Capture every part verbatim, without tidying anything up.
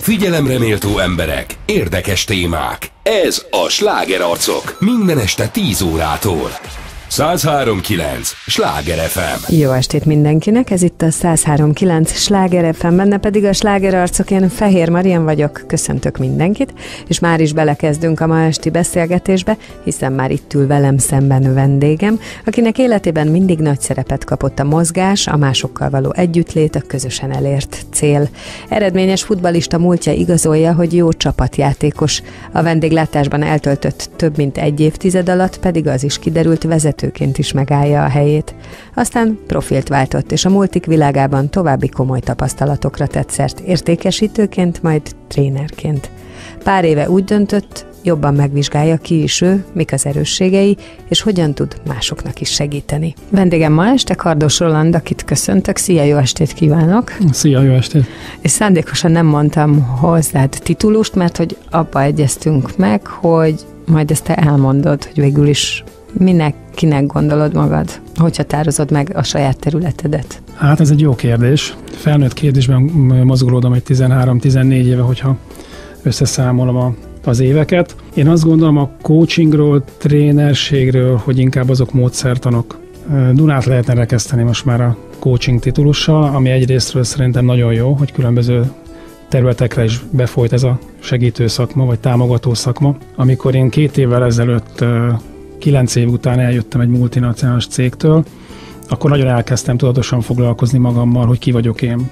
Figyelemre méltó emberek, érdekes témák. Ez a Slágerarcok. Minden este tíz órától. száz három kilenc Sláger ef em. Jó estét mindenkinek, ez itt a száz három kilenc Sláger ef em, benne pedig a Slágerarcok. Én Fehér Marian vagyok, köszöntök mindenkit, és már is belekezdünk a ma esti beszélgetésbe, hiszen már itt ül velem szemben vendégem, akinek életében mindig nagy szerepet kapott a mozgás, a másokkal való együttlét, a közösen elért cél. Eredményes futballista múltja igazolja, hogy jó csapatjátékos. A vendéglátásban eltöltött több mint egy évtized alatt pedig az is kiderült, vezetőként is megállja a helyét. Aztán profilt váltott, és a multik világában további komoly tapasztalatokra tett szert, értékesítőként, majd trénerként. Pár éve úgy döntött, jobban megvizsgálja, ki is ő, mik az erősségei, és hogyan tud másoknak is segíteni. Vendégem ma este Kardos Roland, akit köszöntök. Szia, jó estét kívánok! Szia, jó estét! És szándékosan nem mondtam hozzád titulust, mert hogy abba egyeztünk meg, hogy majd ezt te elmondod, hogy végül is minek, kinek gondolod magad? Hogy határozod meg a saját területedet? Hát ez egy jó kérdés. Felnőtt kérdésben mozgolódom egy tizenhárom-tizennégy éve, hogyha összeszámolom a, az éveket. Én azt gondolom a coachingról, trénerségről, hogy inkább azok módszertanok. Dunát lehetne rekeszteni most már a coaching titulussal, ami egyrésztről szerintem nagyon jó, hogy különböző területekre is befolyt ez a segítő szakma, vagy támogató szakma. Amikor én két évvel ezelőtt kilenc év után eljöttem egy multinacionális cégtől, akkor nagyon elkezdtem tudatosan foglalkozni magammal, hogy ki vagyok én.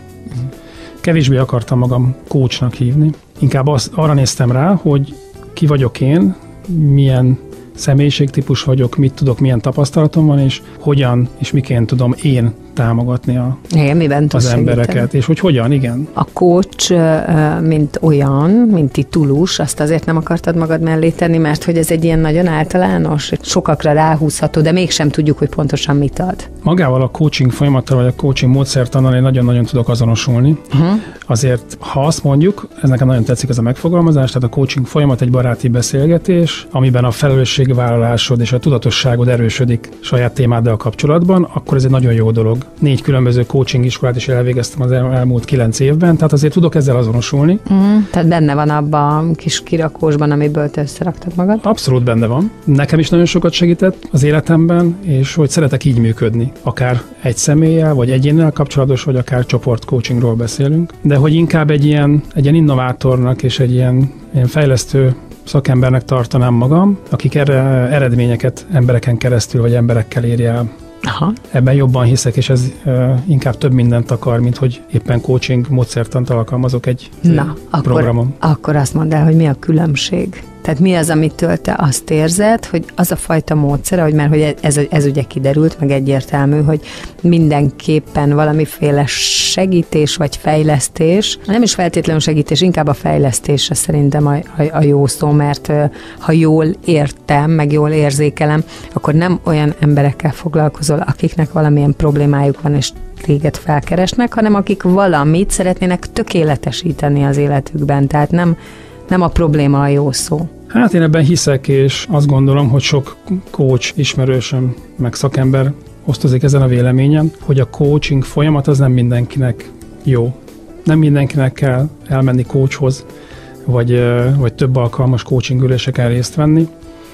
Kevésbé akartam magam coachnak hívni. Inkább azt, arra néztem rá, hogy ki vagyok én, milyen személyiségtípus vagyok, mit tudok, milyen tapasztalatom van, és hogyan és miként tudom én támogatni a, igen, miben az embereket, segíteni. És hogy hogyan, igen. A coach, mint olyan, mint titulus, azt azért nem akartad magad mellé tenni, mert hogy ez egy ilyen nagyon általános, sokakra ráhúzható, de mégsem tudjuk, hogy pontosan mit ad. Magával a coaching folyamattal, vagy a coaching módszertannal én nagyon-nagyon tudok azonosulni. Uh-huh. Azért, ha azt mondjuk, ez nekem nagyon tetszik ez a megfogalmazás, tehát a coaching folyamat egy baráti beszélgetés, amiben a felelősségvállalásod és a tudatosságod erősödik saját témáddal kapcsolatban, akkor ez egy nagyon jó dolog. Négy különböző coaching iskolát is elvégeztem az el, elmúlt kilenc évben, tehát azért tudok ezzel azonosulni. Uh-huh. Tehát benne van abban a kis kirakósban, amiből te összeraktad magad? Abszolút benne van. Nekem is nagyon sokat segített az életemben, és hogy szeretek így működni. Akár egy személlyel, vagy egyénnel kapcsolatos, vagy akár csoportcoachingról beszélünk. De hogy inkább egy ilyen, egy ilyen innovátornak és egy ilyen, ilyen fejlesztő szakembernek tartanám magam, akik erre eredményeket embereken keresztül, vagy emberekkel érje el. Aha. Ebben jobban hiszek, és ez uh, inkább több mindent akar, mint hogy éppen coaching módszertant alkalmazok egy Na, programon. Akkor, akkor azt mondd el, hogy mi a különbség. Tehát mi az, amitől te azt érzed, hogy az a fajta módszer, hogy már hogy ez, ez ugye kiderült, meg egyértelmű, hogy mindenképpen valamiféle segítés vagy fejlesztés, nem is feltétlenül segítés, inkább a fejlesztés szerintem a, a, a jó szó, mert ha jól értem, meg jól érzékelem, akkor nem olyan emberekkel foglalkozol, akiknek valamilyen problémájuk van, és téged felkeresnek, hanem akik valamit szeretnének tökéletesíteni az életükben. Tehát nem Nem a probléma a jó szó. Hát én ebben hiszek, és azt gondolom, hogy sok coach ismerősöm, meg szakember osztozik ezen a véleményen, hogy a coaching folyamat az nem mindenkinek jó. Nem mindenkinek kell elmenni coachhoz, vagy, vagy több alkalmas coaching üléseken részt venni.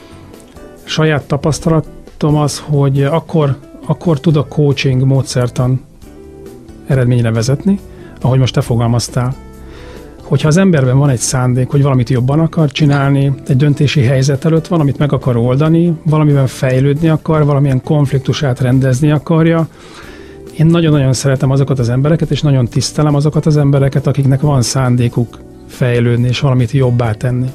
Saját tapasztalatom az, hogy akkor, akkor tud a coaching módszertan eredményre vezetni, ahogy most te fogalmaztál. Hogyha az emberben van egy szándék, hogy valamit jobban akar csinálni, egy döntési helyzet előtt valamit meg akar oldani, valamiben fejlődni akar, valamilyen konfliktusát rendezni akarja, én nagyon-nagyon szeretem azokat az embereket, és nagyon tisztelem azokat az embereket, akiknek van szándékuk fejlődni, és valamit jobbá tenni.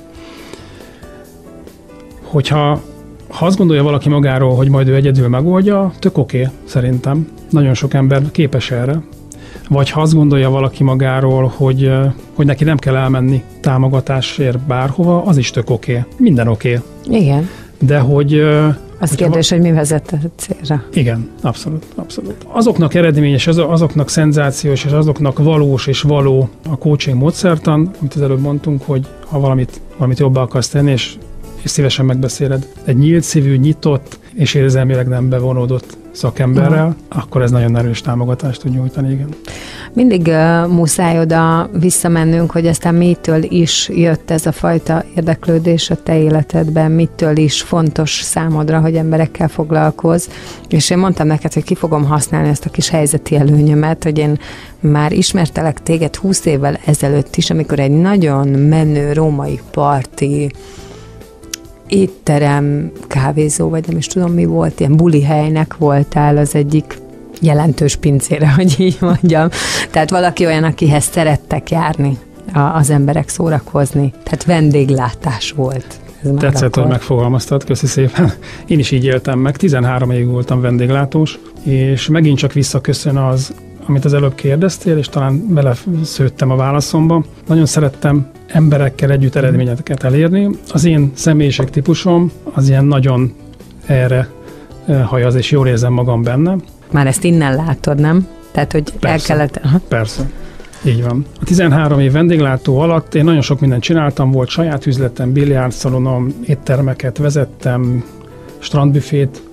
Hogyha ha azt gondolja valaki magáról, hogy majd ő egyedül megoldja, tök oké, szerintem. Nagyon sok ember képes erre. Vagy ha azt gondolja valaki magáról, hogy, hogy neki nem kell elmenni támogatásért bárhova, az is tök oké. Minden oké. Igen. De hogy... Az kérdés, va- hogy mi vezet a célra. Igen, abszolút, abszolút. Azoknak eredményes, azoknak szenzációs, és azoknak valós és való a coaching módszertan, amit az előbb mondtunk, hogy ha valamit, valamit jobbá akarsz tenni, és, és szívesen megbeszéled. Egy nyílt szívű, nyitott és érzelmileg nem bevonódott szakemberrel, Aha. akkor ez nagyon erős támogatást tud nyújtani, igen. Mindig uh, muszáj oda visszamennünk, hogy aztán mitől is jött ez a fajta érdeklődés a te életedben, mitől is fontos számodra, hogy emberekkel foglalkozz. És én mondtam neked, hogy ki fogom használni ezt a kis helyzeti előnyömet, hogy én már ismertelek téged húsz évvel ezelőtt is, amikor egy nagyon menő római parti étterem, kávézó, vagy nem is tudom mi volt, ilyen bulihelynek voltál az egyik jelentős pincére, hogy így mondjam. Tehát valaki olyan, akihez szerettek járni az emberek szórakozni. Tehát vendéglátás volt. Tetszett, hogy megfogalmaztad, köszi szépen. Én is így éltem meg, tizenhárom évig voltam vendéglátós, és megint csak visszaköszön az, amit az előbb kérdeztél, és talán beleszőttem a válaszomba. Nagyon szerettem emberekkel együtt eredményeket elérni. Az én személyiségtípusom az ilyen nagyon erre hajaz, és jól érzem magam benne. Már ezt innen látod, nem? Tehát, hogy persze, el kellett... Aha. Persze, így van. A tizenhárom év vendéglátó alatt én nagyon sok mindent csináltam, volt saját üzletem, billiárdszalonom, éttermeket vezettem, strandbüfét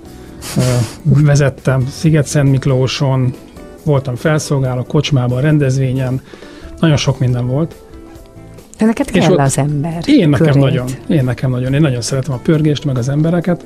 vezettem, Sziget-Szent Miklóson, voltam felszolgáló, kocsmában, rendezvényen, nagyon sok minden volt. De neked kell az ember. Én nekem körét. nagyon, én nekem nagyon, én nagyon szeretem a pörgést, meg az embereket.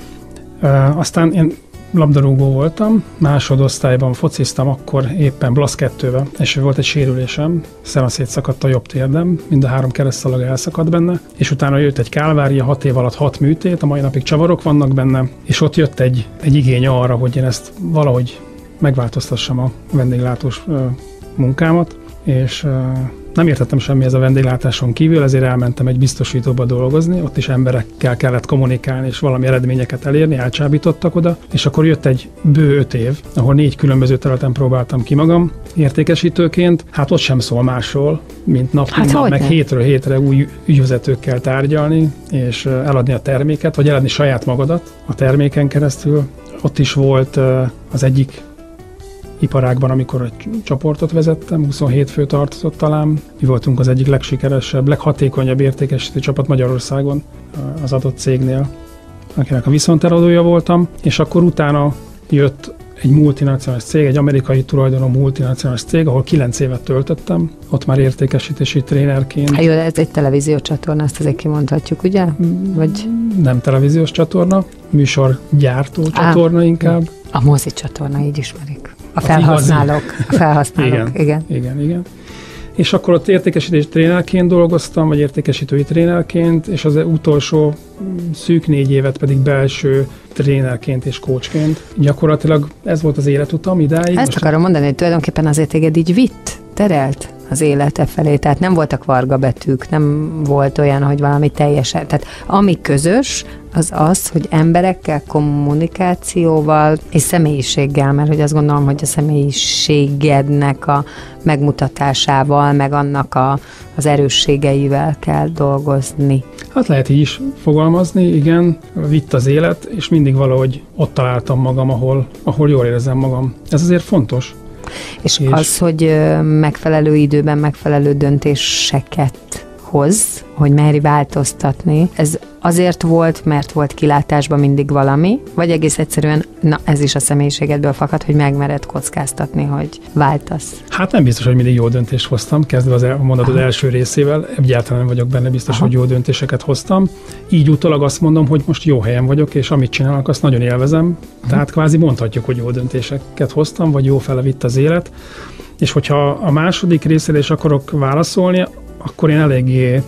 Uh, aztán én labdarúgó voltam, másodosztályban fociztam, akkor éppen Blasz kettővel, és volt egy sérülésem, szeme szétszakadt a jobb térdem, mind a három keresztszalaga elszakadt benne, és utána jött egy kálvária, hat év alatt hat műtét, a mai napig csavarok vannak benne, és ott jött egy, egy igény arra, hogy én ezt valahogy megváltoztassam a vendéglátós uh, munkámat, és uh, nem értettem semmihez a vendéglátáson kívül, ezért elmentem egy biztosítóba dolgozni, ott is emberekkel kellett kommunikálni, és valami eredményeket elérni, elcsábítottak oda, és akkor jött egy bő öt év, ahol négy különböző területen próbáltam ki magam értékesítőként, hát ott sem szól másról, mint nap, hát nap meg ne? hétről hétre új ügyvezetőkkel tárgyalni, és eladni a terméket, vagy eladni saját magadat a terméken keresztül. Ott is volt az egyik iparágban, amikor egy csoportot vezettem, huszonhét fő tartozott talán. Mi voltunk az egyik legsikeresebb, leghatékonyabb értékesítő csapat Magyarországon az adott cégnél, akinek a viszonteladója voltam, és akkor utána jött egy multinacionális cég, egy amerikai tulajdonú multinacionális cég, ahol kilenc évet töltöttem, ott már értékesítési trénerként. Hát jó, ez egy televíziós csatorna, ezt azért kimondhatjuk, ugye? Vagy... Nem televíziós csatorna, műsorgyártó csatorna inkább. A mozi csatorna, így ismerik. A felhasználók. A felhasználók, igen, igen. Igen, igen. És akkor ott értékesítési trénerként dolgoztam, vagy értékesítői trénerként, és az utolsó szűk négy évet pedig belső trénerként és coachként. Gyakorlatilag ez volt az életutam idáig. Ezt akarom mondani, hogy tulajdonképpen azért téged így vitt, terelt az élete felé, tehát nem voltak varga betűk, nem volt olyan, hogy valami teljesen, tehát ami közös, az az, hogy emberekkel, kommunikációval és személyiséggel, mert hogy azt gondolom, hogy a személyiségednek a megmutatásával, meg annak a, az erősségeivel kell dolgozni. Hát lehet így is fogalmazni, igen, vitt az élet, és mindig valahogy ott találtam magam, ahol, ahol jól érzem magam. Ez azért fontos. És, és az, hogy megfelelő időben megfelelő döntéseket hoz, hogy merj változtatni, ez azért volt, mert volt kilátásban mindig valami, vagy egész egyszerűen, na ez is a személyiségedből fakad, hogy megmered kockáztatni, hogy váltasz? Hát nem biztos, hogy mindig jó döntést hoztam, kezdve az a mondatod első részével, egyáltalán nem vagyok benne biztos, Aha. hogy jó döntéseket hoztam. Így utólag azt mondom, hogy most jó helyen vagyok, és amit csinálok, azt nagyon élvezem. Aha. Tehát kvázi mondhatjuk, hogy jó döntéseket hoztam, vagy jó fele vitt az élet. És hogyha a második részére is akarok válaszolni, akkor én eléggé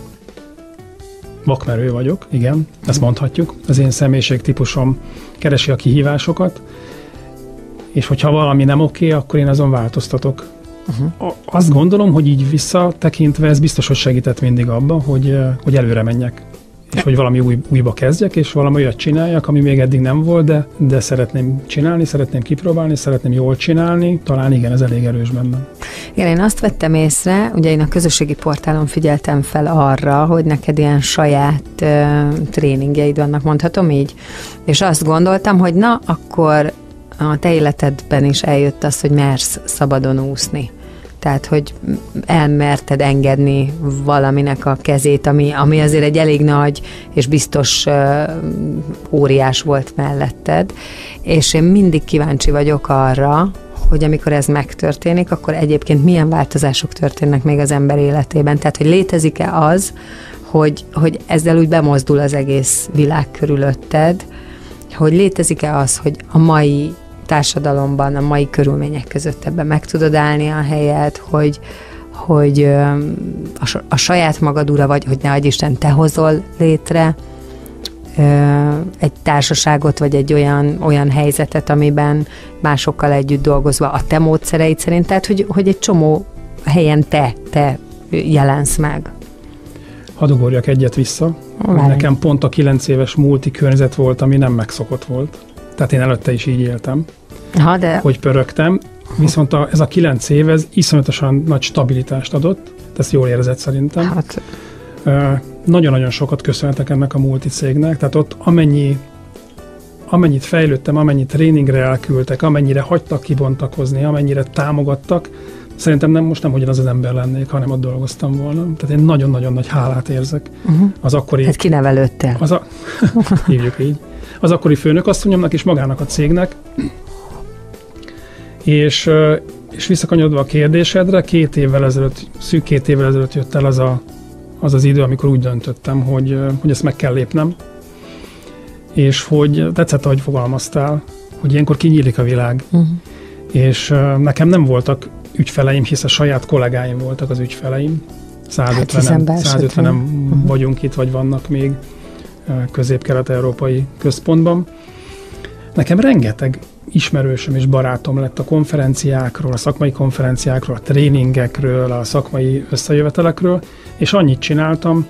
vakmerő vagyok, igen, ezt mondhatjuk. Az én személyiségtípusom keresi a kihívásokat, és hogyha valami nem oké, akkor én azon változtatok. Uh-huh. Azt gondolom, hogy így visszatekintve ez biztos, hogy segített mindig abban, hogy, hogy előre menjek. És hogy valami új, újba kezdjek, és valami olyat csináljak, ami még eddig nem volt, de, de szeretném csinálni, szeretném kipróbálni, szeretném jól csinálni. Talán igen, ez elég erős bennem. Igen, én azt vettem észre, ugye én a közösségi portálon figyeltem fel arra, hogy neked ilyen saját uh, tréningjeid vannak, mondhatom így, és azt gondoltam, hogy na, akkor a te életedben is eljött az, hogy mersz szabadon úszni. Tehát, hogy elmerted engedni valaminek a kezét, ami, ami azért egy elég nagy és biztos uh, óriás volt melletted, és én mindig kíváncsi vagyok arra, hogy amikor ez megtörténik, akkor egyébként milyen változások történnek még az ember életében. Tehát, hogy létezik-e az, hogy, hogy ezzel úgy bemozdul az egész világ körülötted, hogy létezik-e az, hogy a mai társadalomban, a mai körülmények között ebben meg tudod állni a helyet, hogy, hogy a, a saját magad ura vagy, hogy ne adj Isten, te hozol létre egy társaságot, vagy egy olyan, olyan helyzetet, amiben másokkal együtt dolgozva a te módszereid szerint, tehát hogy, hogy egy csomó helyen te, te jelensz meg. Hadd ugorjak egyet vissza. Várj. Nekem pont a kilenc éves multi környezet volt, ami nem megszokott volt. Tehát én előtte is így éltem, ha, de... hogy pörögtem, viszont a, ez a kilenc év, ez iszonyatosan nagy stabilitást adott, ezt jól érzed szerintem. Hát... Uh, nagyon-nagyon sokat köszönhetek ennek a multicégnek, tehát ott amennyi, amennyit fejlődtem, amennyi tréningre elküldtek, amennyire hagytak kibontakozni, amennyire támogattak, szerintem nem, most nem ugyanaz az ember lennék, hanem ott dolgoztam volna. Tehát én nagyon-nagyon nagy hálát érzek. Uh-huh. Az akkori... Hát kinevelődtél. Az a, hívjuk így. Az akkori főnökasszonyomnak és magának a cégnek. És, és visszakanyarodva a kérdésedre, két évvel ezelőtt, szűk két évvel ezelőtt jött el az a, az, az idő, amikor úgy döntöttem, hogy, hogy ezt meg kell lépnem. És hogy tetszett, ahogy fogalmaztál, hogy ilyenkor kinyílik a világ. Uh-huh. És nekem nem voltak ügyfeleim, hisz a saját kollégáim voltak az ügyfeleim. százötvenen uh-huh. vagyunk itt, vagy vannak még közép-kelet-európai központban. Nekem rengeteg ismerősöm és barátom lett a konferenciákról, a szakmai konferenciákról, a tréningekről, a szakmai összejövetelekről, és annyit csináltam,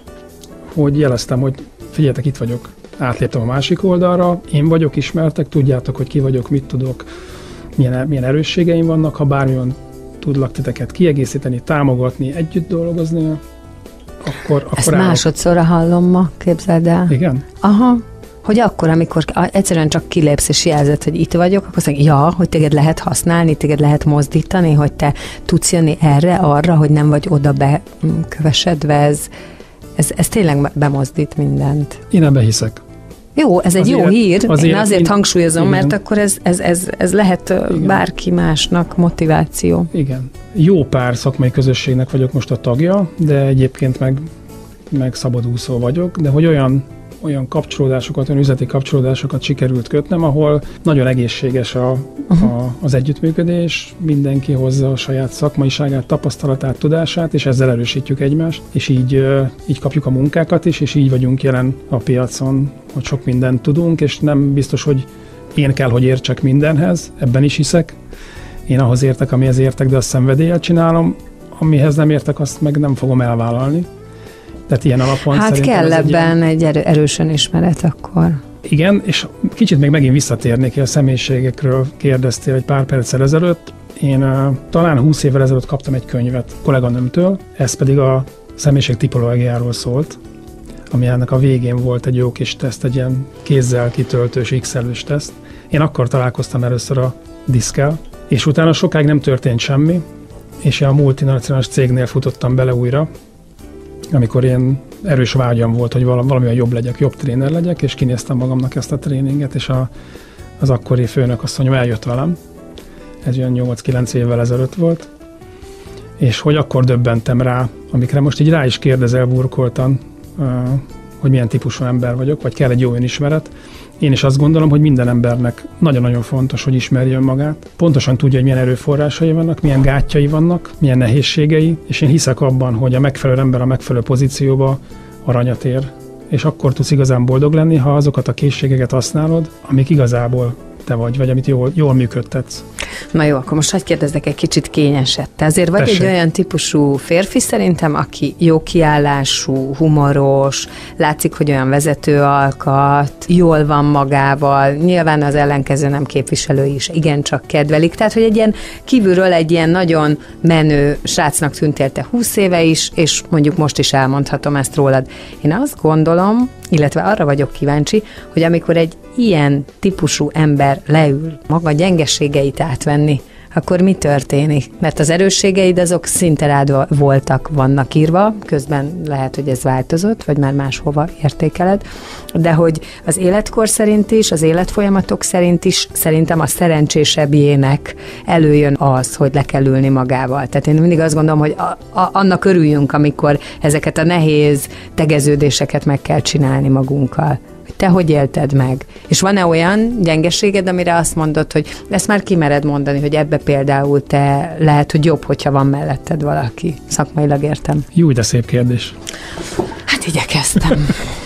hogy jeleztem, hogy figyeljetek, itt vagyok, átléptem a másik oldalra, én vagyok, ismertek, tudjátok, hogy ki vagyok, mit tudok, milyen, milyen erősségeim vannak, ha bármilyen tudlak titeket kiegészíteni, támogatni, együtt dolgozni, akkor, akkor Ezt állok. Másodszorra hallom ma, képzeld el. Igen? Aha. Hogy akkor, amikor egyszerűen csak kilépsz és jelzed, hogy itt vagyok, akkor azt mondja, ja, hogy téged lehet használni, téged lehet mozdítani, hogy te tudsz jönni erre, arra, hogy nem vagy oda bekövesedve, ez, ez, ez tényleg bemozdít mindent. Én ebbe hiszek. Jó, ez egy azért, jó hír, azért, én azért én, hangsúlyozom, igen. mert akkor ez, ez, ez, ez lehet igen. bárki másnak motiváció. Igen. Jó pár szakmai közösségnek vagyok most a tagja, de egyébként meg, meg szabadúszó vagyok, de hogy olyan olyan kapcsolódásokat, olyan üzleti kapcsolódásokat sikerült kötnem, ahol nagyon egészséges a, uh-huh. a, az együttműködés, mindenki hozza a saját szakmaiságát, tapasztalatát, tudását, és ezzel erősítjük egymást, és így, így kapjuk a munkákat is, és így vagyunk jelen a piacon, hogy sok mindent tudunk, és nem biztos, hogy én kell, hogy értsek mindenhez, ebben is hiszek. Én ahhoz értek, amihez értek, de azt szenvedéllyel csinálom, amihez nem értek, azt meg nem fogom elvállalni. Tehát ilyen alapon hát kell ebben egy, egy erős önismeret akkor. Igen, és kicsit még megint visszatérnék, hogy a személyiségekről kérdeztél egy pár perccel ezelőtt. Én uh, talán húsz évvel ezelőtt kaptam egy könyvet kolléganőmtől, ez pedig a személyiség tipológiáról szólt, ami ennek a végén volt egy jó kis teszt, egy ilyen kézzel kitöltős X-elős teszt. Én akkor találkoztam először a diszkkel, és utána sokáig nem történt semmi, és a multinacionális cégnél futottam bele újra, amikor én erős vágyam volt, hogy valamivel jobb legyek, jobb tréner legyek, és kinéztem magamnak ezt a tréninget, és a, az akkori főnök asszonyom eljött velem, ez olyan nyolc-kilenc évvel ezelőtt volt, és hogy akkor döbbentem rá, amikre most így rá is kérdezel burkoltan, hogy milyen típusú ember vagyok, vagy kell egy jó önismeret. Én is azt gondolom, hogy minden embernek nagyon-nagyon fontos, hogy ismerje önmagát. Pontosan tudja, hogy milyen erőforrásai vannak, milyen gátjai vannak, milyen nehézségei, és én hiszek abban, hogy a megfelelő ember a megfelelő pozícióba aranyat ér. És akkor tudsz igazán boldog lenni, ha azokat a készségeket használod, amik igazából te vagy, vagy amit jól, jól működtetsz. Na jó, akkor most hadd kérdezzek egy kicsit kényeset. Te azért vagy Tessék. Egy olyan típusú férfi szerintem, aki jó kiállású, humoros, látszik, hogy olyan vezető alkat, jól van magával, nyilván az ellenkező nem képviselő is igencsak kedvelik, tehát hogy egy ilyen kívülről egy ilyen nagyon menő srácnak tűntél te húsz éve is, és mondjuk most is elmondhatom ezt rólad. Én azt gondolom, illetve arra vagyok kíváncsi, hogy amikor egy ilyen típusú ember leül maga gyengeségeit átvenni, akkor mi történik? Mert az erősségeid azok szinte rád voltak, vannak írva, közben lehet, hogy ez változott, vagy már máshova értékeled, de hogy az életkor szerint is, az életfolyamatok szerint is szerintem a szerencsésebbjének előjön az, hogy le kell ülni magával. Tehát én mindig azt gondolom, hogy a, a, annak örüljünk, amikor ezeket a nehéz tegeződéseket meg kell csinálni magunkkal. Te hogy élted meg? És van-e olyan gyengeséged, amire azt mondod, hogy ezt már kimered mondani, hogy ebbe például te lehet, hogy jobb, hogyha van melletted valaki? Szakmailag értem. Jó, de szép kérdés. Hát igyekeztem.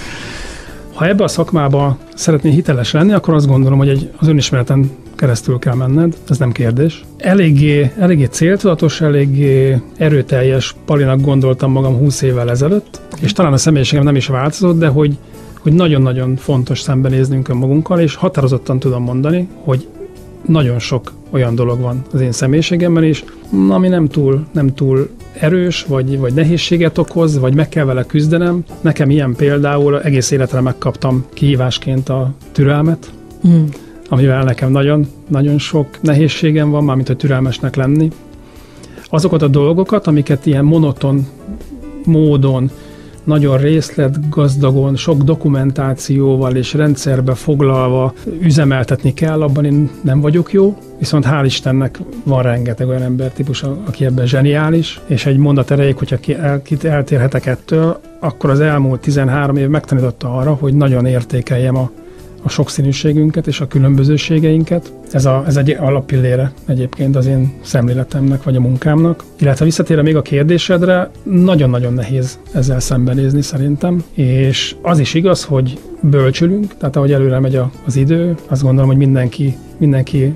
Ha ebbe a szakmába szeretnél hiteles lenni, akkor azt gondolom, hogy egy, az önismereten keresztül kell menned, ez nem kérdés. Eléggé, eléggé céltudatos, eléggé erőteljes palinak gondoltam magam húsz évvel ezelőtt, és talán a személyiségem nem is változott, de hogy hogy nagyon-nagyon fontos szembenéznünk önmagunkkal, és határozottan tudom mondani, hogy nagyon sok olyan dolog van az én személyiségemben is, ami nem túl, nem túl erős, vagy, vagy nehézséget okoz, vagy meg kell vele küzdenem. Nekem ilyen például egész életre megkaptam kihívásként a türelmet, mm. amivel nekem nagyon, nagyon sok nehézségem van, mármint hogy türelmesnek lenni. Azokat a dolgokat, amiket ilyen monoton módon, nagyon részletgazdagon, sok dokumentációval és rendszerbe foglalva üzemeltetni kell, abban én nem vagyok jó, viszont hál' Istennek van rengeteg olyan embertípus, aki ebben zseniális, és egy mondat erejéig, hogyha kit eltérhetek ettől, akkor az elmúlt tizenhárom év megtanította arra, hogy nagyon értékeljem a a sokszínűségünket és a különbözőségeinket. Ez, a, ez egy alappillére egyébként az én szemléletemnek vagy a munkámnak. Illetve visszatérve még a kérdésedre, nagyon-nagyon nehéz ezzel szembenézni szerintem, és az is igaz, hogy bölcsülünk, tehát ahogy előre megy az idő, azt gondolom, hogy mindenki, mindenki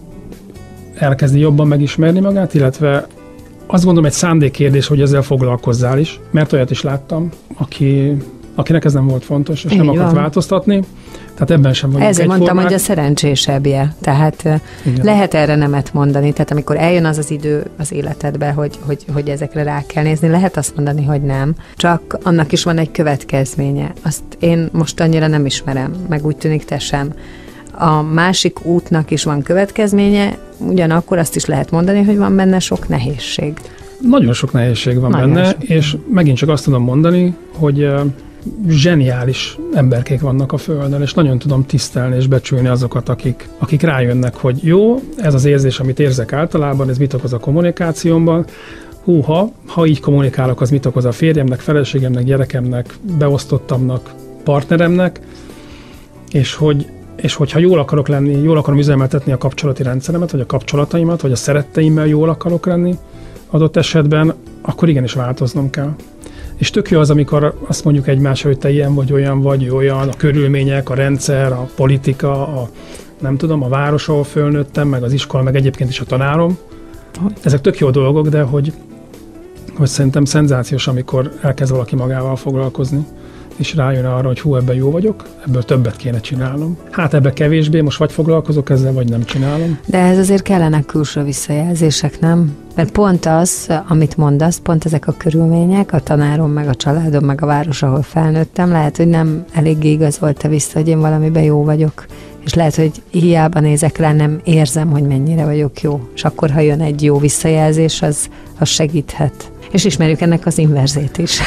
elkezdi jobban megismerni magát, illetve azt gondolom egy szándékkérdés, hogy ezzel foglalkozzál is, mert olyat is láttam, aki, akinek ez nem volt fontos, és így nem akart változtatni. Tehát ebben sem vagyunk Ezért egyformák. mondtam, hogy a szerencsésebbje. Tehát igen. Lehet erre nemet mondani. Tehát amikor eljön az az idő az életedbe, hogy, hogy, hogy ezekre rá kell nézni, lehet azt mondani, hogy nem. Csak annak is van egy következménye. Azt én most annyira nem ismerem, meg úgy tűnik te sem. A másik útnak is van következménye, ugyanakkor azt is lehet mondani, hogy van benne sok nehézség. Nagyon sok nehézség van Nagyon benne, sok. És megint csak azt tudom mondani, hogy zseniális emberkék vannak a Földön, és nagyon tudom tisztelni és becsülni azokat, akik, akik rájönnek, hogy jó, ez az érzés, amit érzek általában, ez mit okoz a kommunikációmban, húha, ha így kommunikálok, az mit okoz a férjemnek, feleségemnek, gyerekemnek, beosztottamnak, partneremnek, és hogy és hogyha jól akarok lenni, jól akarom üzemeltetni a kapcsolati rendszeremet, vagy a kapcsolataimat, vagy a szeretteimmel jól akarok lenni adott esetben, akkor igenis változnom kell. És tök jó az, amikor azt mondjuk egymásra, hogy te ilyen vagy, olyan vagy, olyan, a körülmények, a rendszer, a politika, a, nem tudom, a város, ahol fölnőttem, meg az iskola, meg egyébként is a tanárom. Ezek tök jó dolgok, de hogy, hogy szerintem szenzációs, amikor elkezd valaki magával foglalkozni, és rájön arra, hogy hú, ebben jó vagyok, ebből többet kéne csinálnom. Hát ebbe kevésbé, most vagy foglalkozok ezzel, vagy nem csinálom. De ez azért kellenek külső visszajelzések, nem? Mert pont az, amit mondasz, pont ezek a körülmények, a tanárom, meg a családom, meg a város, ahol felnőttem, lehet, hogy nem eléggé igazolta vissza, hogy én valamiben jó vagyok. És lehet, hogy hiába nézek rá, nem érzem, hogy mennyire vagyok jó. És akkor, ha jön egy jó visszajelzés, az, az segíthet. És ismerjük ennek az inverzét is.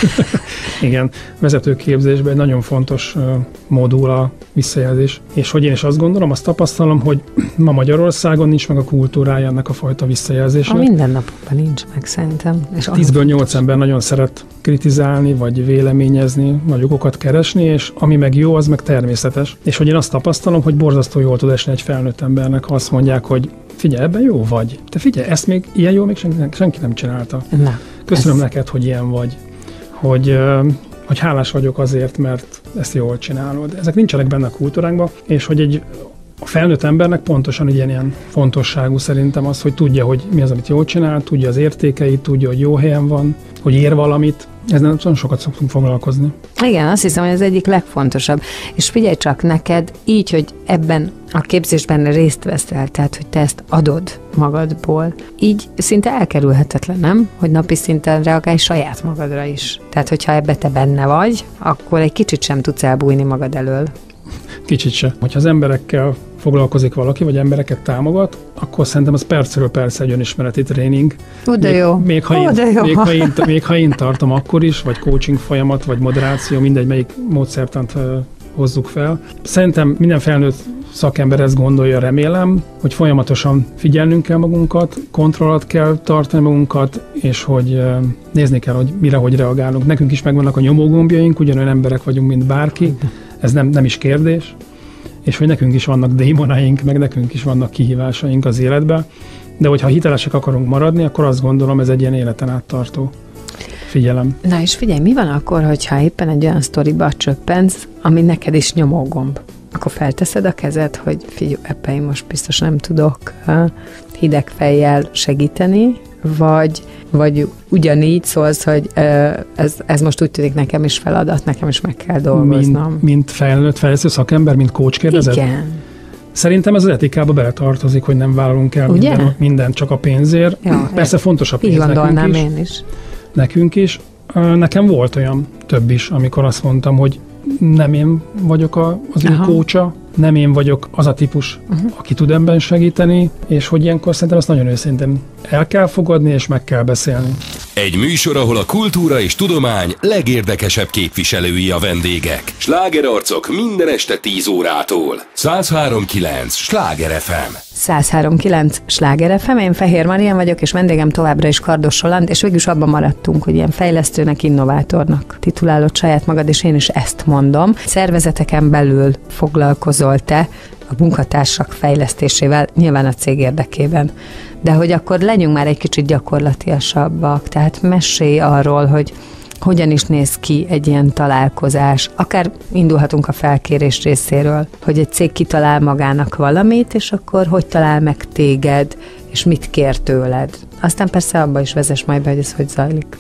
Igen, vezetőképzésben egy nagyon fontos modul a visszajelzés. És hogy én is azt gondolom, azt tapasztalom, hogy ma Magyarországon nincs meg a kultúrája ennek a fajta visszajelzésnek. A mindennapokban nincs meg szerintem. És tízből nyolc ember nagyon szeret kritizálni, vagy véleményezni, vagy okokat keresni, és ami meg jó, az meg természetes. És hogy én azt tapasztalom, hogy borzasztó jól tud esni egy felnőtt embernek, ha azt mondják, hogy figyelj, ebben jó vagy. Te figyelj, ezt még ilyen jó még senki, senki nem csinálta. Na, Köszönöm ez... neked, hogy ilyen vagy. Hogy, hogy hálás vagyok azért, mert ezt jól csinálod. Ezek nincsenek benne a kultúránkban, és hogy egy a felnőtt embernek pontosan egy ilyen, ilyen fontosságú szerintem az, hogy tudja, hogy mi az, amit jól csinál, tudja az értékeit, tudja, hogy jó helyen van, hogy ér valamit. Ez nem nagyon sokat szoktunk foglalkozni. Igen, azt hiszem, hogy ez egyik legfontosabb. És figyelj csak neked, így, hogy ebben a képzésben részt veszel, tehát, hogy te ezt adod magadból, így szinte elkerülhetetlen, nem? Hogy napi szinten reagálj saját magadra is. Tehát, hogyha ebbe te benne vagy, akkor egy kicsit sem tudsz elbújni magad elől. Kicsit se. Hogyha az emberekkel foglalkozik valaki, vagy embereket támogat, akkor szerintem az percről persze egy önismereti tréning. Ó, de jó. Még, még, ha Ó, én, de jó. még, ha én, még ha én tartom akkor is, vagy coaching folyamat, vagy moderáció, mindegy, melyik módszertant uh, hozzuk fel. Szerintem minden felnőtt szakember ezt gondolja, remélem, hogy folyamatosan figyelnünk kell magunkat, kontrollat kell tartani magunkat, és hogy uh, nézni kell, hogy mire, hogy reagálunk. Nekünk is megvannak a nyomógombjaink, ugyanolyan emberek vagyunk, mint bárki, ez nem, nem is kérdés, és hogy nekünk is vannak démonaink, meg nekünk is vannak kihívásaink az életben, de hogyha hitelesek akarunk maradni, akkor azt gondolom, ez egy ilyen életen át tartó figyelem. Na és figyelj, mi van akkor, hogyha éppen egy olyan sztoriba csöppensz, ami neked is nyomógomb? Akkor felteszed a kezed, hogy figyelj, ebben én most biztos nem tudok hideg fejjel segíteni, vagy, vagy ugyanígy szólsz, hogy ez, ez most úgy tűnik nekem is feladat, nekem is meg kell dolgoznom. Mint, mint felnőtt fejlesztő szakember, mint coach kérdezed? Igen. Szerintem ez az etikába beletartozik, hogy nem vállalunk el minden, mindent csak a pénzért. Ja, persze fontos a pénz nekünk is. én is. Nekünk is. Nekem volt olyan több is, amikor azt mondtam, hogy nem én vagyok a, az ő coacha, nem én vagyok az a típus, uh-huh. aki tud ebben segíteni, és hogy ilyenkor szerintem azt nagyon őszintén el kell fogadni, és meg kell beszélni. Egy műsor, ahol a kultúra és tudomány legérdekesebb képviselői a vendégek. Slágerarcok minden este tíz órától. száz három kilenc Sláger ef em. száz három kilenc Sláger ef em, én Fehér Marian vagyok, és vendégem továbbra is Kardos Roland, és végül is abban maradtunk, hogy ilyen fejlesztőnek, innovátornak titulálod saját magad, és én is ezt mondom. Szervezeteken belül foglalkozol te a munkatársak fejlesztésével, nyilván a cég érdekében. De hogy akkor legyünk már egy kicsit gyakorlatiasabbak, tehát mesélj arról, hogy hogyan is néz ki egy ilyen találkozás. Akár indulhatunk a felkérés részéről, hogy egy cég kitalál magának valamit, és akkor hogy talál meg téged, és mit kér tőled. Aztán persze abba is vezess majd be, hogy ez hogy zajlik.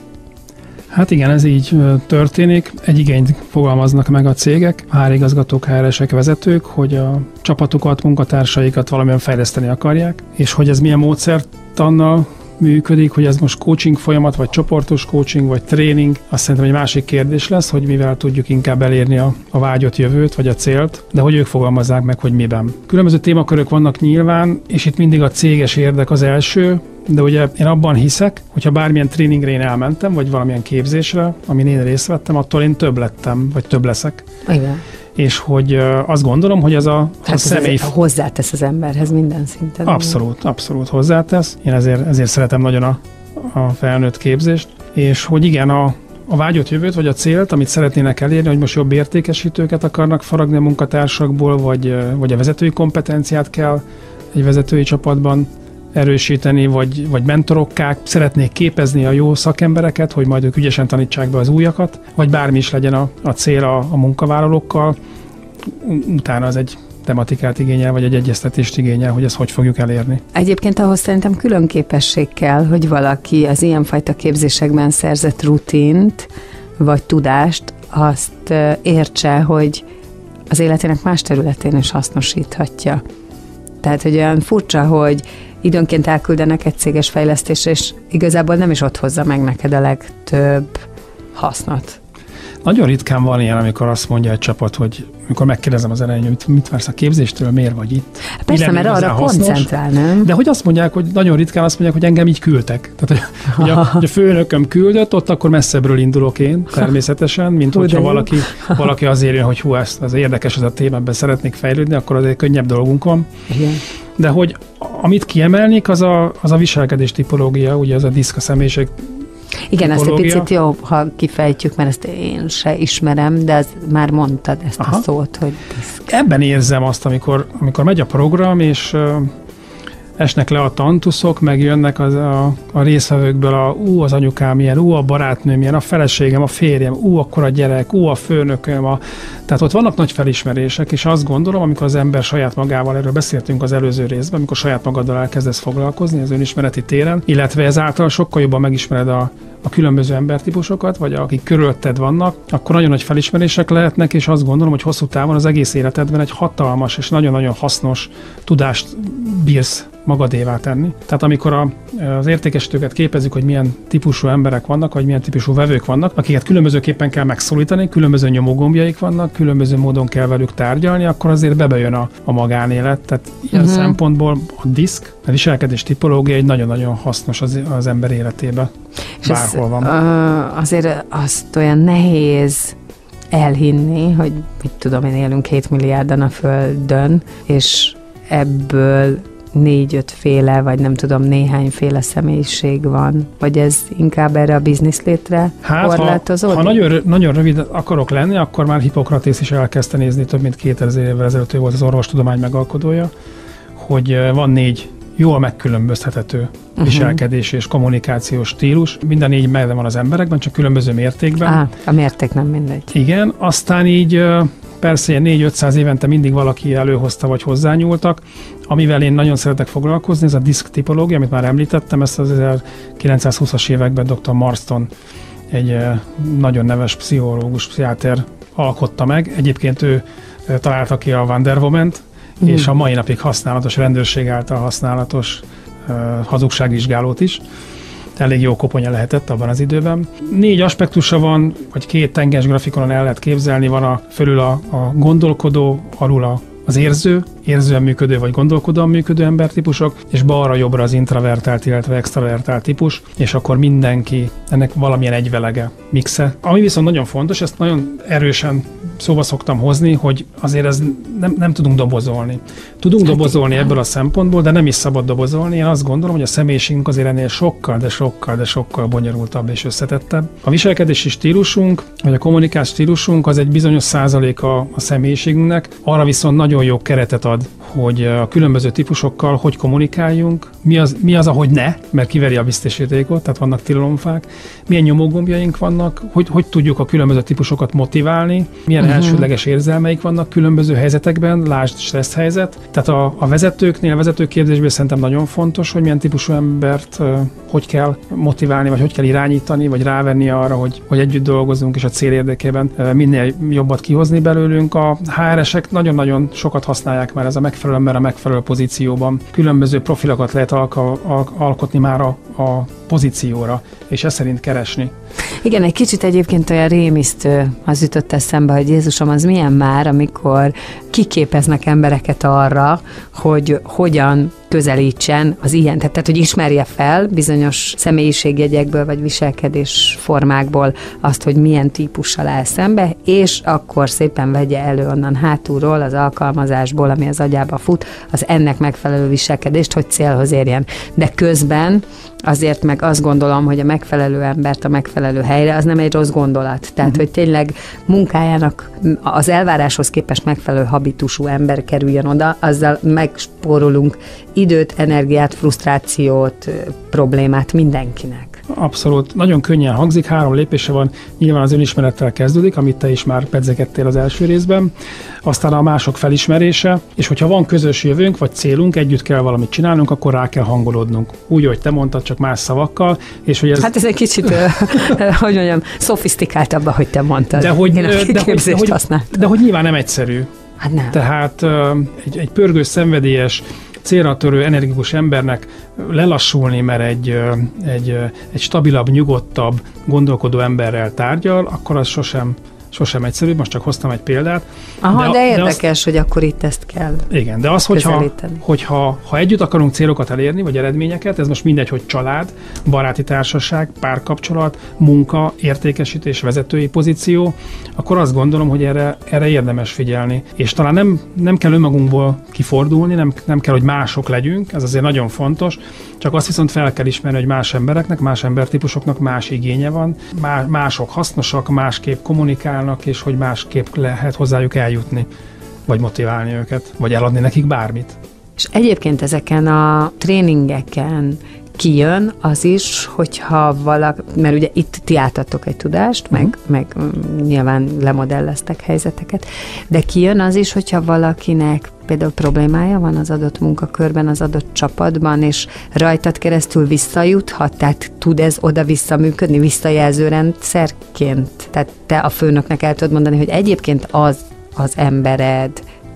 Hát igen, ez így történik. Egy igényt fogalmaznak meg a cégek, há er igazgatók, há er esek, vezetők, hogy a csapatukat, munkatársaikat valamilyen fejleszteni akarják, és hogy ez milyen módszertannal működik, hogy ez most coaching folyamat, vagy csoportos coaching, vagy tréning, azt szerintem egy másik kérdés lesz, hogy mivel tudjuk inkább elérni a, a vágyott jövőt, vagy a célt, de hogy ők fogalmazzák meg, hogy miben. Különböző témakörök vannak nyilván, és itt mindig a céges érdek az első, de ugye én abban hiszek, hogyha bármilyen tréningre én elmentem, vagy valamilyen képzésre, amin én részt vettem, attól én több lettem, vagy több leszek. Igen. És hogy uh, azt gondolom, hogy ez a, hát a személy... Ez hozzátesz az emberhez minden szinten. Abszolút, abszolút hozzátesz. Én ezért, ezért szeretem nagyon a, a felnőtt képzést. És hogy igen, a, a vágyott jövőt, vagy a célt, amit szeretnének elérni, hogy most jobb értékesítőket akarnak faragni a munkatársakból, vagy, vagy a vezetői kompetenciát kell egy vezetői csapatban erősíteni, vagy, vagy mentorokká szeretnék képezni a jó szakembereket, hogy majd ők ügyesen tanítsák be az újakat, vagy bármi is legyen a, a cél a, a munkavállalókkal, utána az egy tematikát igényel, vagy egy egyeztetést igényel, hogy ezt hogy fogjuk elérni. Egyébként ahhoz szerintem külön képesség kell, hogy valaki az ilyenfajta képzésekben szerzett rutint, vagy tudást, azt értse, hogy az életének más területén is hasznosíthatja. Tehát, hogy olyan furcsa, hogy időnként elküldenek egy céges fejlesztésre, és igazából nem is ott hozza meg neked a legtöbb hasznot. Nagyon ritkán van ilyen, amikor azt mondja egy csapat, hogy amikor megkérdezem az elején, hogy mit vársz a képzéstől, miért vagy itt. Persze, mert arra koncentrál, nem? De hogy azt mondják, hogy nagyon ritkán azt mondják, hogy engem így küldtek. Tehát, hogy a, hogy a főnököm küldött, ott akkor messzebbről indulok én, természetesen, mint hú, hogyha valaki, valaki azért jön, hogy hú, ez, ez érdekes ez a téma, ebben szeretnék fejlődni, akkor azért könnyebb dolgunk van. Igen. De hogy amit kiemelnék, az a, az a viselkedés tipológia, ugye az a diszka személyiség. Igen, ezt egy picit jó, ha kifejtjük, mert ezt én se ismerem, de az, már mondtad ezt Aha. a szót, hogy diszk. Ebben érzem azt, amikor, amikor megy a program, és uh, esnek le a tantuszok, meg jönnek az, a, a részvevőkből a ú, az anyukám ilyen, ú, a barátnőm ilyen, a feleségem, a férjem, ú, akkor a gyerek, ú, a főnököm. A... Tehát ott vannak nagy felismerések, és azt gondolom, amikor az ember saját magával, erről beszéltünk az előző részben, amikor saját magaddal elkezdesz foglalkozni az önismereti téren, illetve ezáltal sokkal jobban megismered a a különböző embertípusokat, vagy akik körülötted vannak, akkor nagyon nagy felismerések lehetnek, és azt gondolom, hogy hosszú távon az egész életedben egy hatalmas és nagyon-nagyon hasznos tudást bírsz magadévá tenni. Tehát amikor a, az értékesítőket képezzük, hogy milyen típusú emberek vannak, vagy milyen típusú vevők vannak, akiket különbözőképpen kell megszólítani, különböző nyomógombjaik vannak, különböző módon kell velük tárgyalni, akkor azért bebejön a, a magánélet. Tehát ilyen uh-huh. szempontból a diszk, a viselkedés tipológia egy nagyon-nagyon hasznos az, az ember életében. És bárhol ez, van. Uh, azért azt olyan nehéz elhinni, hogy mit tudom én, élünk hét milliárdan a Földön, és ebből négy-öt féle, vagy nem tudom, néhányféle személyiség van, vagy ez inkább erre a biznisz létre hát, korlátozódik? Ha, ha nagyon, nagyon rövid akarok lenni, akkor már Hippokratész is elkezdte nézni, több mint kétezer évvel ezelőtt ő volt az orvostudomány megalkodója, hogy van négy jól megkülönböztethető uh-huh. viselkedési és kommunikációs stílus. Minden négy megvan van az emberekben, csak különböző mértékben. Á, a mérték nem mindegy. Igen, aztán így persze ilyen négy-ötszáz évente mindig valaki előhozta, vagy hozzányúltak. Amivel én nagyon szeretek foglalkozni, ez a diszk tipológia, amit már említettem, ezt az ezerkilencszázhúszas években doktor Marston, egy nagyon neves pszichológus, pszichiáter alkotta meg. Egyébként ő találta ki a Wonder Woman-t, mm. és a mai napig használatos, rendőrség által használatos uh, hazugságvizsgálót is. Elég jó koponya lehetett abban az időben. Négy aspektusa van, vagy két tenges grafikonon el lehet képzelni, van a fölül a, a gondolkodó, alul a, az érző, érzően működő vagy gondolkodóan működő embertípusok, és balra-jobbra az intravertált, illetve extravertált típus, és akkor mindenki ennek valamilyen egyvelege, mixe. Ami viszont nagyon fontos, ezt nagyon erősen szóba szoktam hozni, hogy azért ez nem, nem tudunk dobozolni. Tudunk hát dobozolni igen. ebből a szempontból, de nem is szabad dobozolni. Én azt gondolom, hogy a személyiségünk azért ennél sokkal, de sokkal, de sokkal bonyolultabb és összetettebb. A viselkedési stílusunk, vagy a kommunikációs stílusunk az egy bizonyos százaléka a személyiségünknek, arra viszont nagyon jó keretet ad, hogy a különböző típusokkal hogy kommunikáljunk, mi az, mi az, ahogy ne, mert kiveri a biztosítékot, tehát vannak tilalomfák, milyen nyomógombjaink vannak, hogy, hogy tudjuk a különböző típusokat motiválni, milyen uh-huh. elsődleges érzelmeik vannak különböző helyzetekben, lásd stressz helyzet. Tehát a, a vezetőknél, a vezetőképzésben szerintem nagyon fontos, hogy milyen típusú embert uh, hogy kell motiválni, vagy hogy kell irányítani, vagy rávenni arra, hogy, hogy együtt dolgozunk, és a cél érdekében uh, minél jobbat kihozni belőlünk. A há er esek nagyon-nagyon sokat használják már ez a megfelelő ember a megfelelő pozícióban. Különböző profilokat lehet alka, al, alkotni már a, a pozícióra, és ezt szerint keresni. Igen, egy kicsit egyébként olyan rémisztő az jutott eszembe, hogy Jézusom, az milyen már, amikor kiképeznek embereket arra, hogy hogyan közelítsen az ilyen, tehát, tehát hogy ismerje fel bizonyos személyiségjegyekből vagy viselkedés formákból azt, hogy milyen típussal áll szembe, és akkor szépen vegye elő onnan hátulról, az alkalmazásból, ami az agyába fut, az ennek megfelelő viselkedést, hogy célhoz érjen. De közben azért meg azt gondolom, hogy a megfelelő embert a megfelelő helyre, az nem egy rossz gondolat. Tehát, uh-huh. hogy tényleg munkájának az elváráshoz képest megfelelő habitusú ember kerüljön oda, azzal megspórolunk időt, energiát, frusztrációt, problémát mindenkinek. Abszolút. Nagyon könnyen hangzik, három lépése van, nyilván az önismerettel kezdődik, amit te is már pedzegettél az első részben, aztán a mások felismerése, és hogyha van közös jövőnk, vagy célunk, együtt kell valamit csinálnunk, akkor rá kell hangolódnunk. Úgy, hogy te mondtad, csak más szavakkal, és hogy ez... Hát ez egy kicsit, hogy mondjam, szofisztikáltabb, ahogy te mondtad. De hogy, Én a de, hogy, de, hogy, de hogy nyilván nem egyszerű. Hát nem. Tehát egy, egy pörgős, szenvedélyes, célra törő, energikus embernek lelassulni, mert egy, egy, egy stabilabb, nyugodtabb, gondolkodó emberrel tárgyal, akkor az sosem, sosem egyszerű. Most csak hoztam egy példát. Aha, de, de érdekes, de azt, hogy akkor itt ezt kell igen, de az, hogyha, hogyha ha együtt akarunk célokat elérni, vagy eredményeket, ez most mindegy, hogy család, baráti társaság, párkapcsolat, munka, értékesítés, vezetői pozíció, akkor azt gondolom, hogy erre, erre érdemes figyelni. És talán nem, nem kell önmagunkból kifordulni, nem, nem kell, hogy mások legyünk, ez azért nagyon fontos, csak azt viszont fel kell ismerni, hogy más embereknek, más embertípusoknak más igénye van, mások hasznosak, másképp kommunikálnak, és hogy másképp lehet hozzájuk eljutni, vagy motiválni őket, vagy eladni nekik bármit. És egyébként ezeken a tréningeken kijön az is, hogyha valaki, mert ugye itt ti átadtok egy tudást, uh-huh. meg, meg nyilván lemodelleztek helyzeteket, de kijön az is, hogyha valakinek például problémája van az adott munkakörben, az adott csapatban, és rajtad keresztül visszajuthat, tehát tud ez oda-vissza működni, visszajelzőrendszerként. Tehát te a főnöknek el tudod mondani, hogy egyébként az az embered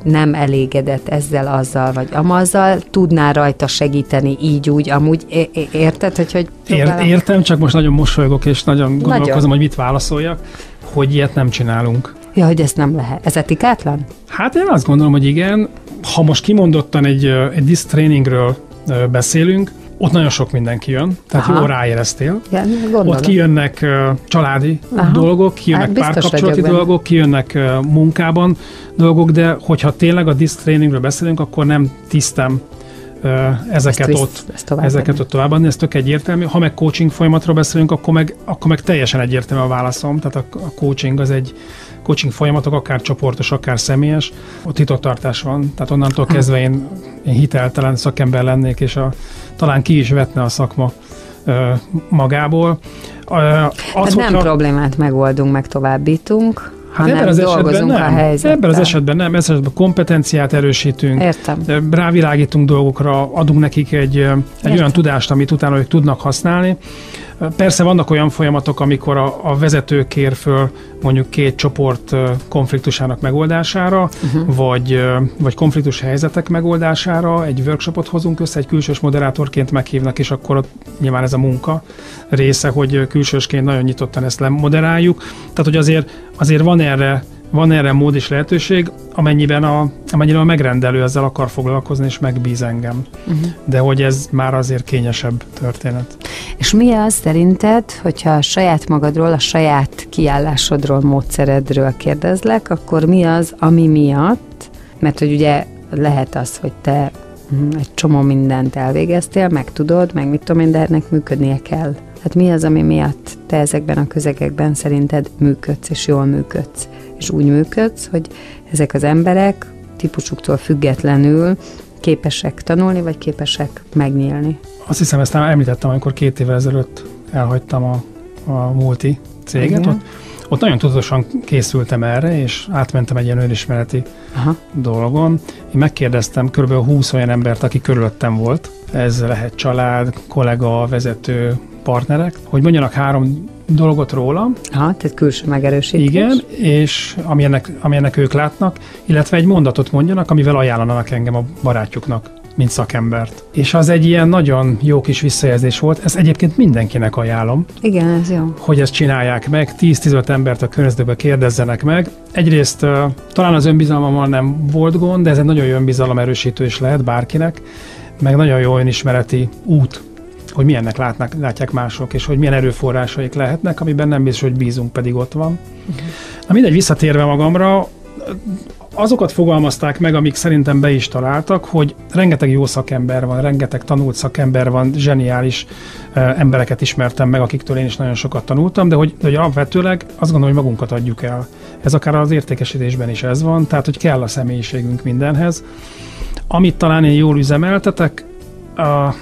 nem elégedett ezzel, azzal, vagy amazzal, tudná rajta segíteni így, úgy, amúgy. É- érted, hogy hogy Ér, Értem, csak most nagyon mosolygok, és nagyon gondolkozom, nagyon. hogy mit válaszoljak, hogy ilyet nem csinálunk. Ja, hogy ezt nem lehet. Ez etikátlan? Hát én azt gondolom, hogy igen. Ha most kimondottan egy, egy diszk tréningről beszélünk, ott nagyon sok mindenki jön, tehát Aha. jól ráéreztél. Ja, ott kijönnek uh, családi Aha. dolgok, kijönnek hát párkapcsolati dolgok, kijönnek uh, munkában dolgok, de hogyha tényleg a diszk tréningről beszélünk, akkor nem tisztem uh, ezeket, ezt ott, ezt ezeket ott továbbadni, ez tök egyértelmű. Ha meg coaching folyamatról beszélünk, akkor meg, akkor meg teljesen egyértelmű a válaszom, tehát a, a coaching az egy coaching folyamatok, akár csoportos, akár személyes, ott titoktartás van, tehát onnantól ha. kezdve én, én hiteltelen szakember lennék, és a, talán ki is vetne a szakma ö, magából. Ö, az, hát nem problémát megoldunk, meg továbbítunk, Hát hanem ebben az dolgozunk esetben nem. a helyzettel. Ebben az esetben nem, ebben az esetben kompetenciát erősítünk, Értem. rávilágítunk dolgokra, adunk nekik egy, egy olyan tudást, amit utána ők tudnak használni. Persze vannak olyan folyamatok, amikor a, a vezető kér föl mondjuk két csoport konfliktusának megoldására, uh-huh. vagy, vagy konfliktus helyzetek megoldására, egy workshopot hozunk össze, egy külsős moderátorként meghívnak, és akkor ott nyilván ez a munka része, hogy külsősként nagyon nyitottan ezt lemoderáljuk. Tehát, hogy azért, azért van erre Van erre mód és lehetőség, amennyiben a, amennyiben a megrendelő ezzel akar foglalkozni, és megbíz engem. Uh-huh. De hogy ez már azért kényesebb történet. És mi az szerinted, hogyha a saját magadról, a saját kiállásodról, módszeredről kérdezlek, akkor mi az, ami miatt, mert hogy ugye lehet az, hogy te egy csomó mindent elvégeztél, meg tudod, meg mit tudom én, de ennek működnie kell. Hát mi az, ami miatt te ezekben a közegekben szerinted működsz, és jól működsz? És úgy működsz, hogy ezek az emberek típusuktól függetlenül képesek tanulni, vagy képesek megnyílni. Azt hiszem, ezt már említettem, amikor két évvel ezelőtt elhagytam a, a multi céget. Ott, ott nagyon tudatosan készültem erre, és átmentem egy ilyen önismereti Aha. dolgon. Én megkérdeztem kb. húsz olyan embert, aki körülöttem volt. Ez lehet család, kollega, vezető, partnerek, hogy mondjanak három dolgot rólam. Ha, tehát külső megerősítés. Igen, és amilyenek, amilyenek ők látnak, illetve egy mondatot mondjanak, amivel ajánlanak engem a barátjuknak, mint szakembert. És az egy ilyen nagyon jó kis visszajelzés volt, ezt egyébként mindenkinek ajánlom. Igen, ez jó. Hogy ezt csinálják meg, tíz-tizenöt embert a környezetben kérdezzenek meg. Egyrészt uh, talán az önbizalmammal nem volt gond, de ez egy nagyon jó önbizalom erősítő is lehet bárkinek, meg nagyon jó önismereti út, hogy milyennek látnak, látják mások, és hogy milyen erőforrásaik lehetnek, amiben nem biztos, hogy bízunk, pedig ott van. Uh-huh. Na mindegy, visszatérve magamra, azokat fogalmazták meg, amik szerintem be is találtak, hogy rengeteg jó szakember van, rengeteg tanult szakember van, zseniális uh, embereket ismertem meg, akiktől én is nagyon sokat tanultam, de hogy, de hogy alapvetőleg azt gondolom, hogy magunkat adjuk el. Ez akár az értékesítésben is ez van, tehát hogy kell a személyiségünk mindenhez. Amit talán én jól üzemeltetek, a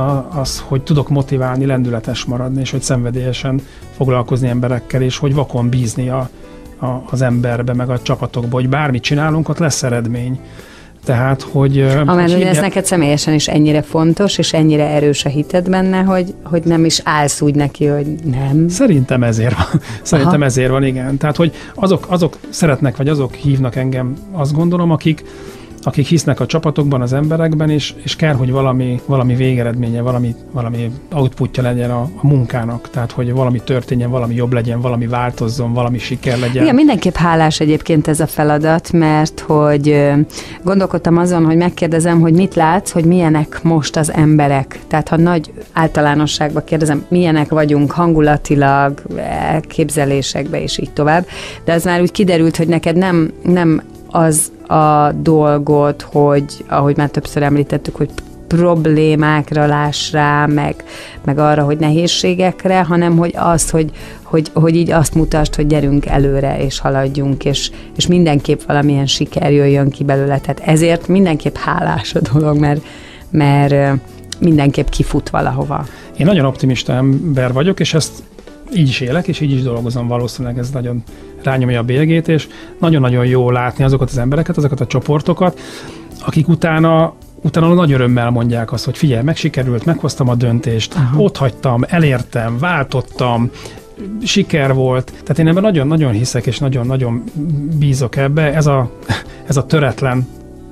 az, hogy tudok motiválni, lendületes maradni, és hogy szenvedélyesen foglalkozni emberekkel, és hogy vakon bízni a, a, az emberbe, meg a csapatokba, hogy bármit csinálunk, ott lesz eredmény. Tehát, hogy... Amellett, hogy ez neked személyesen is ennyire fontos, és ennyire erős a hited benne, hogy, hogy nem is állsz úgy neki, hogy nem. Szerintem ezért van. Szerintem Aha. ezért van, igen. Tehát, hogy azok, azok szeretnek, vagy azok hívnak engem, azt gondolom, akik akik hisznek a csapatokban, az emberekben, és, és kell, hogy valami, valami végeredménye, valami, valami outputja legyen a, a munkának. Tehát, hogy valami történjen, valami jobb legyen, valami változzon, valami siker legyen. Igen, mindenképp hálás egyébként ez a feladat, mert hogy gondolkodtam azon, hogy megkérdezem, hogy mit látsz, hogy milyenek most az emberek. Tehát, ha nagy általánosságban kérdezem, milyenek vagyunk hangulatilag, elképzelésekbe, és így tovább. De az már úgy kiderült, hogy neked nem, nem az a dolgot, hogy, ahogy már többször említettük, hogy problémákra láss rá, meg, meg arra, hogy nehézségekre, hanem hogy az, hogy, hogy, hogy így azt mutasd, hogy gyerünk előre, és haladjunk, és, és mindenképp valamilyen siker jöjjön ki belőle. Tehát ezért mindenképp hálás a dolog, mert, mert mindenképp kifut valahova. Én nagyon optimista ember vagyok, és ezt így is élek, és így is dolgozom, valószínűleg ez nagyon rányomja a bélyegét, és nagyon-nagyon jó látni azokat az embereket, azokat a csoportokat, akik utána, utána nagy örömmel mondják azt, hogy figyelj, megsikerült, meghoztam a döntést, Aha. ott hagytam, elértem, váltottam, siker volt. Tehát én ebben nagyon-nagyon hiszek, és nagyon-nagyon bízok ebbe. Ez a, ez a töretlen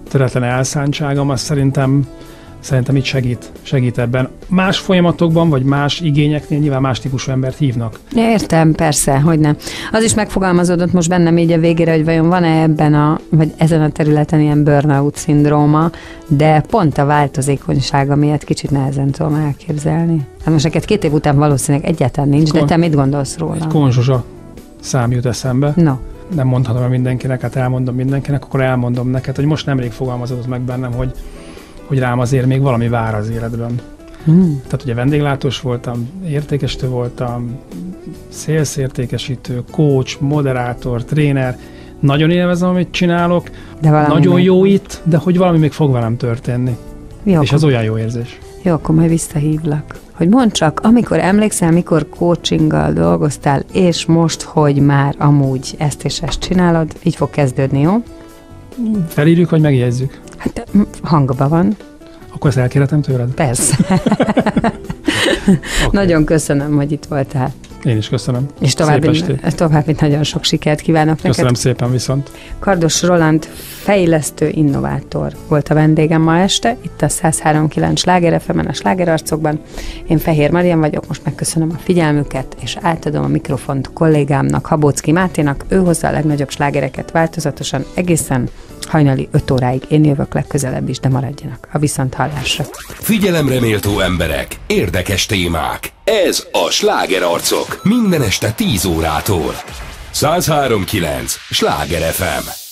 töretlen elszántságom, az szerintem Szerintem itt segít, segít ebben. Más folyamatokban, vagy más igényeknél nyilván más típusú embert hívnak. Ja, értem, persze, hogy nem. Az is megfogalmazódott most bennem így a végére, hogy vajon van-e ebben a, vagy ezen a területen ilyen burnout szindróma, de pont a változékonysága miatt kicsit nehezen tudom elképzelni. Hát most neked két év után valószínűleg egyáltalán nincs, Kon- de te mit gondolsz róla? Egy konzsuzsa szám jut eszembe. No. Nem mondhatom el mindenkinek, hát elmondom mindenkinek, akkor elmondom neked, hogy most nemrég fogalmazódott meg bennem, hogy hogy rám azért még valami vár az életben. Hmm. Tehát ugye vendéglátós voltam, értékesítő voltam, szélszértékesítő, coach, moderátor, tréner. Nagyon élvezem, amit csinálok, nagyon még... jó itt, de hogy valami még fog velem történni. Jó, és az olyan jó érzés. Jó, akkor majd visszahívlak. Hogy mondd csak, amikor emlékszel, mikor coachinggal dolgoztál, és most, hogy már amúgy ezt és ezt csinálod, így fog kezdődni, jó? Felírjuk, vagy megjegyezzük? Hát hangba van. Akkor ezt elkérhetem tőled? Persze. Okay. Nagyon köszönöm, hogy itt voltál. Én is köszönöm. És további, további nagyon sok sikert kívánok neked. Köszönöm szépen viszont. Kardos Roland fejlesztő innovátor volt a vendégem ma este, itt a száz három pont kilenc Sláger ef emen, a Slágerarcokban. Én Fehér Marian vagyok, most megköszönöm a figyelmüket, és átadom a mikrofont kollégámnak, Habóczki Máténak, ő hozza a legnagyobb slágereket változatosan, egészen hajnali öt óráig. Én jövök legközelebb is, de maradjanak a viszonthallásra. Figyelemre méltó emberek, érdekes témák. Ez a Slágerarcok. Minden este tíz órától. száz három pont kilenc Sláger ef em.